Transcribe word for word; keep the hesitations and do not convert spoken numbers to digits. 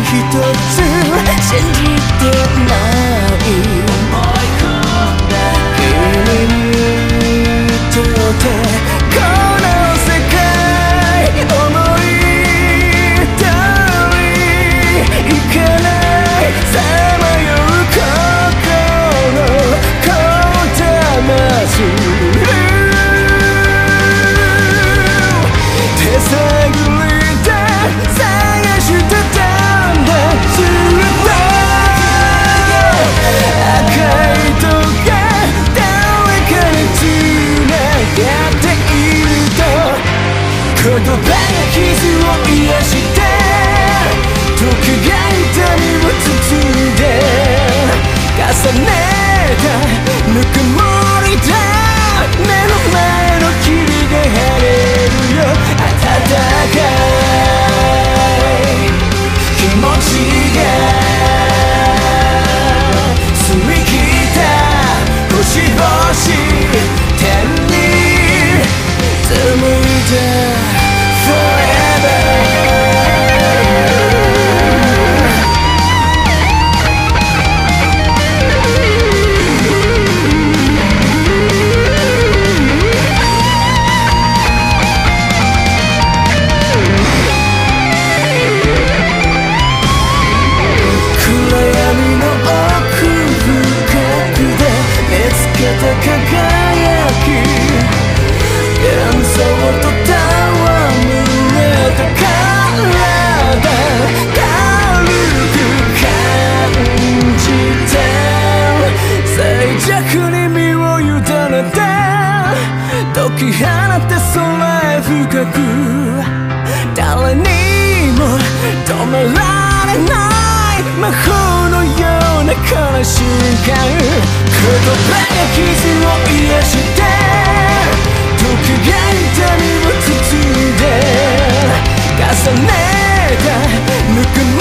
つ信じてない君にとってこの世界思い通りいかないさまよう心こだます手探りで探してたんだずっと赤い糸が誰かにつながっていると言葉が傷を癒して時が痛みを包んで重ねたぬくもりだ目の前の霧が晴れるよ暖かい気持ちが澄み切った星々天に紡いだ Forever 輝き幻想と戯れた体軽く感じて静寂に身を委ねて解き放って空へ深く誰にも止められない魔法のようなこの瞬間言葉が傷を癒して時が痛みを包んで重ねたぬくも